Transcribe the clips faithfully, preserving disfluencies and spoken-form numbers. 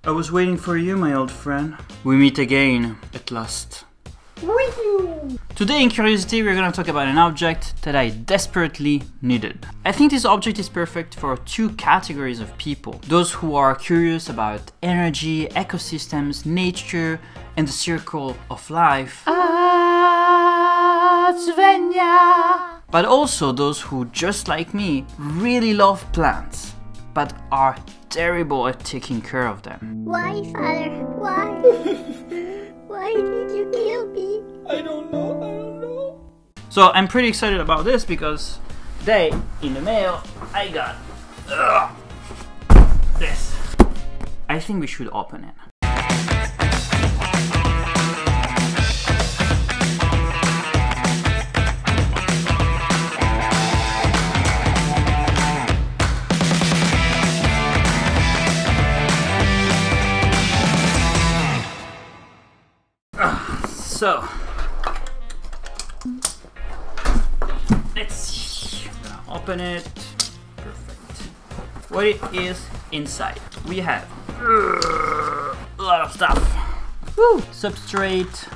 I was waiting for you, my old friend. We meet again, at last. Today in Curiosity we're gonna talk about an object that I desperately needed. I think this object is perfect for two categories of people. Those who are curious about energy, ecosystems, nature, and the circle of life. Ah, Svenja! But also those who, just like me, really love plants, but are terrible at taking care of them. Why, Father? Why? Why did you kill me? I don't know, I don't know. So I'm pretty excited about this because today, in the mail, I got uh, this. I think we should open it. So, let's see. I'm gonna open it. Perfect. What it is inside? We have uh, a lot of stuff. Woo! Substrate,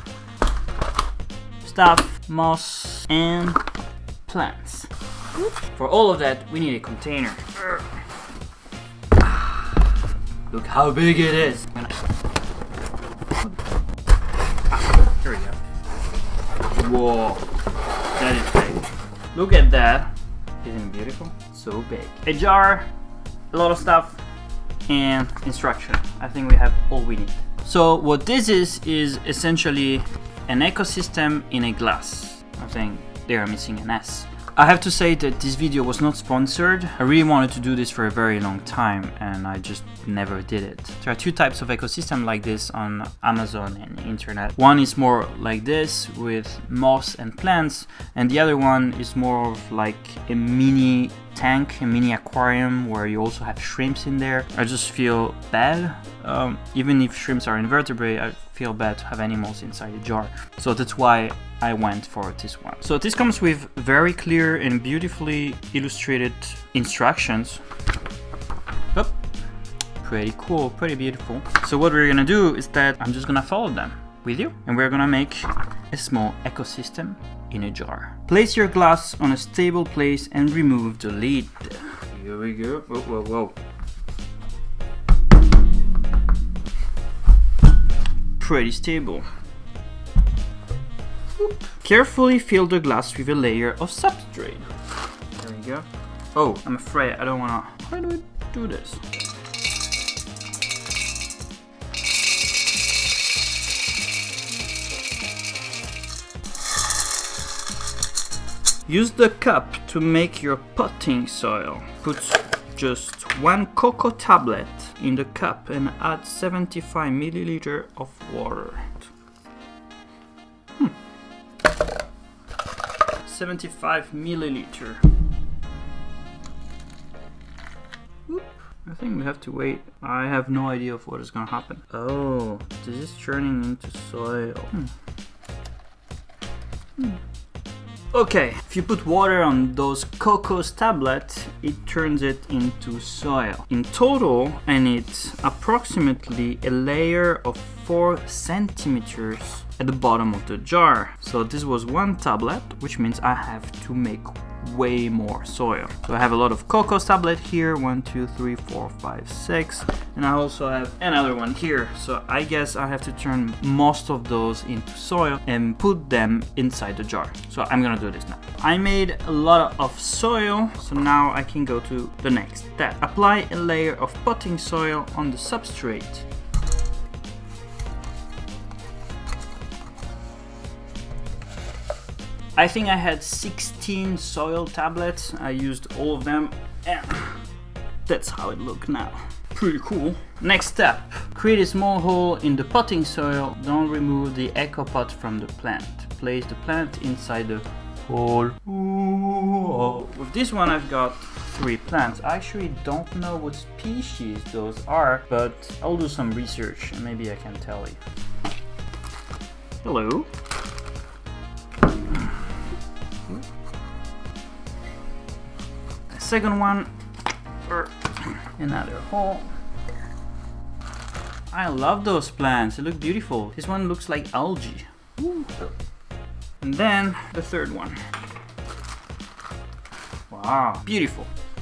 stuff, moss, and plants. For all of that, we need a container. Look how big it is. I'm gonna Here we go. Whoa, that is big. Look at that. Isn't it beautiful? So big. A jar, a lot of stuff, and instruction. I think we have all we need. So what this is, is essentially an ecosystem in a glass. I think they are missing an S. I have to say that this video was not sponsored. I really wanted to do this for a very long time and I just never did it. There are two types of ecosystem like this on Amazon and the internet. One is more like this with moss and plants, and the other one is more of like a mini tank, a mini aquarium where you also have shrimps in there. I just feel bad. Um, even if shrimps are invertebrate, I feel bad to have animals inside a jar. So that's why I went for this one. So this comes with very clear and beautifully illustrated instructions. Oh, pretty cool, pretty beautiful. So what we're gonna do is that I'm just gonna follow them with you, and we're gonna make a small ecosystem in a jar. Place your glass on a stable place and remove the lid. Here we go. Whoa, whoa, whoa. Pretty stable. Oop. Carefully fill the glass with a layer of substrate. There we go. Oh, I'm afraid I don't wanna. How do we do this? Use the cup to make your potting soil. Put just one cocoa tablet in the cup and add seventy-five milliliters of water. Hmm. seventy-five milliliters. Oop. I think we have to wait. I have no idea of what is gonna happen. Oh, this is turning into soil. Hmm. Hmm. Okay, if you put water on those cocoa tablets, it turns it into soil. In total, I need approximately a layer of four centimeters at the bottom of the jar. So this was one tablet, which means I have to make way more soil. So I have a lot of cocoa tablet here, one, two, three, four, five, six, and I also have another one here. So I guess I have to turn most of those into soil and put them inside the jar. So I'm gonna do this now. I made a lot of soil, so now I can go to the next step. Apply a layer of potting soil on the substrate. I think I had sixteen soil tablets. I used all of them and that's how it looks now. Pretty cool. Next step, create a small hole in the potting soil. Don't remove the ecopot from the plant. Place the plant inside the hole. Ooh. With this one I've got three plants. I actually don't know what species those are, but I'll do some research and maybe I can tell you. Hello. Second one, or another hole. I love those plants, they look beautiful. This one looks like algae. Ooh. And then the third one. Wow, beautiful.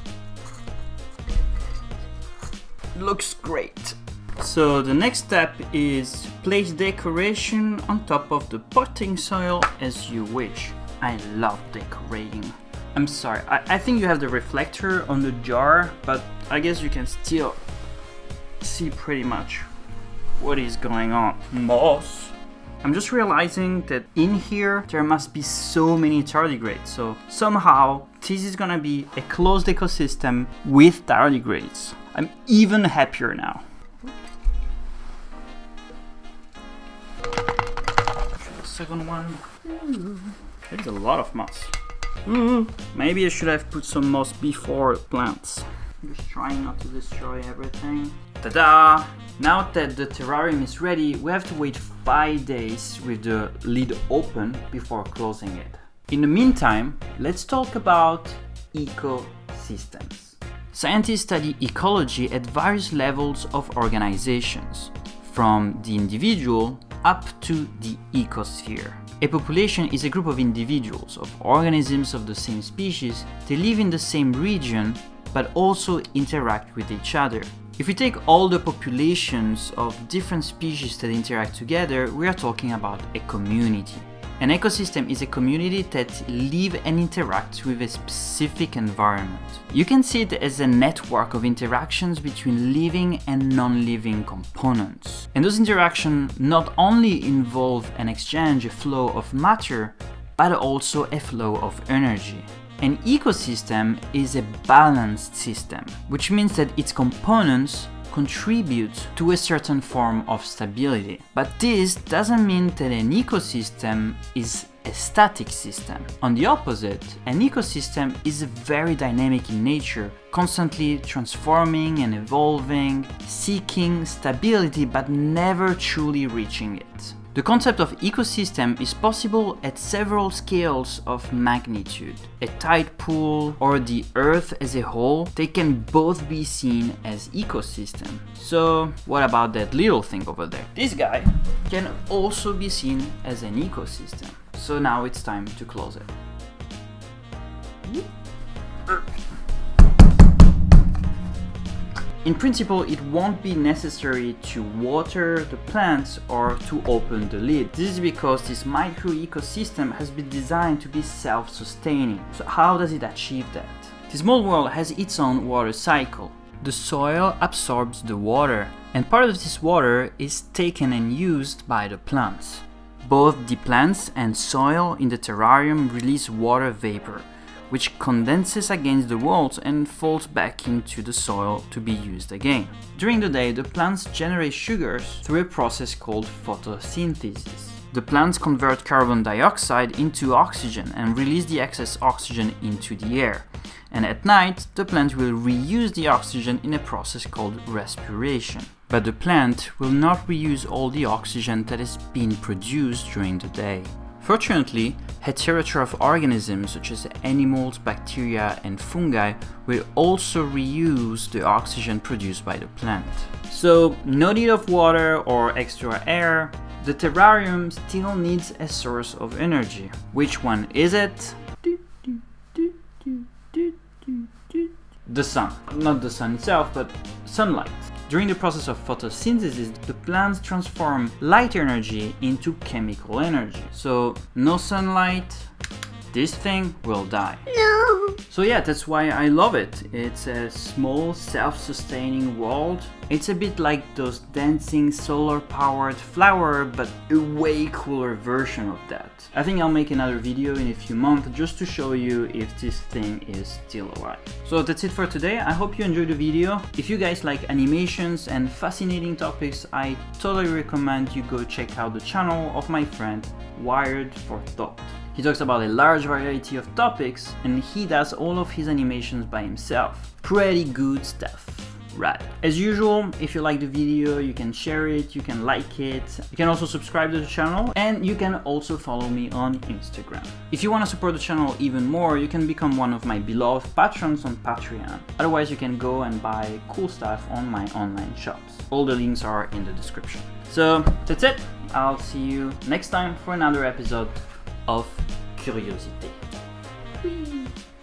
Looks great. So the next step is place decoration on top of the potting soil as you wish. I love decorating. I'm sorry, I, I think you have the reflector on the jar, but I guess you can still see pretty much what is going on. Moss. I'm just realizing that in here there must be so many tardigrades, so somehow this is gonna be a closed ecosystem with tardigrades. I'm even happier now. Second one. Ooh, there's a lot of moss. Ooh, maybe I should have put some moss before the plants. Just trying not to destroy everything. Ta-da! Now that the terrarium is ready, we have to wait five days with the lid open before closing it. In the meantime, let's talk about ecosystems. Scientists study ecology at various levels of organizations, from the individual up to the ecosphere. A population is a group of individuals, of organisms of the same species. They live in the same region, but also interact with each other. If we take all the populations of different species that interact together, we are talking about a community. An ecosystem is a community that live and interact with a specific environment. You can see it as a network of interactions between living and non-living components. And those interactions not only involve an exchange, a flow of matter, but also a flow of energy. An ecosystem is a balanced system, which means that its components contribute to a certain form of stability. But this doesn't mean that an ecosystem is a static system. On the opposite, an ecosystem is very dynamic in nature, constantly transforming and evolving, seeking stability but never truly reaching it. The concept of ecosystem is possible at several scales of magnitude. A tide pool or the Earth as a whole, they can both be seen as ecosystem. So what about that little thing over there? This guy can also be seen as an ecosystem. So now it's time to close it. In principle, it won't be necessary to water the plants or to open the lid. This is because this micro ecosystem has been designed to be self-sustaining. So how does it achieve that? This small world has its own water cycle. The soil absorbs the water, and part of this water is taken and used by the plants. Both the plants and soil in the terrarium release water vapor, which condenses against the walls and falls back into the soil to be used again. During the day, the plants generate sugars through a process called photosynthesis. The plants convert carbon dioxide into oxygen and release the excess oxygen into the air. And at night, the plant will reuse the oxygen in a process called respiration. But the plant will not reuse all the oxygen that has been produced during the day. Fortunately, heterotroph organisms such as animals, bacteria and fungi will also reuse the oxygen produced by the plant. So no need of water or extra air, the terrarium still needs a source of energy. Which one is it? The sun. Not the sun itself, but sunlight. During the process of photosynthesis, the plants transform light energy into chemical energy. So no sunlight, this thing will die. No. So yeah, that's why I love it. It's a small, self-sustaining world. It's a bit like those dancing solar-powered flower, but a way cooler version of that. I think I'll make another video in a few months just to show you if this thing is still alive. So that's it for today. I hope you enjoyed the video. If you guys like animations and fascinating topics, I totally recommend you go check out the channel of my friend Wired for Thought. He talks about a large variety of topics and he does all of his animations by himself. Pretty good stuff. rad. As usual, if you like the video, you can share it, you can like it, you can also subscribe to the channel, and you can also follow me on Instagram. If you want to support the channel even more, you can become one of my beloved patrons on Patreon. Otherwise, you can go and buy cool stuff on my online shops. All the links are in the description. So that's it. I'll see you next time for another episode of Curiosité. Whee!